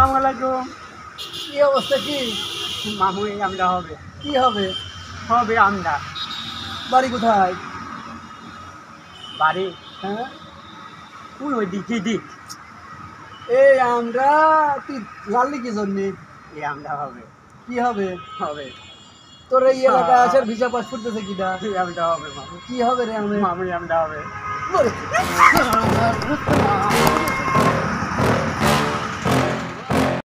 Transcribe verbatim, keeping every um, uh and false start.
আসসালামু আলাইকুম। কি অবস্থা? কি মামু এই আমটা হবে কি হবে? হবে আমটা। বাড়ি কোথায়? বাড়ি হ্যাঁ, ওই ওই দিক এই দিক এই আমরা তুই লাললি কি জন্যে? এই আমটা হবে কি হবে? হবে তোর এই এলাকায় আসার ভিসা পাস করতেছে কিনা? এই আমটা হবে মামু। কি হবে রে আমি? মামু এই আমটা হবে। বলে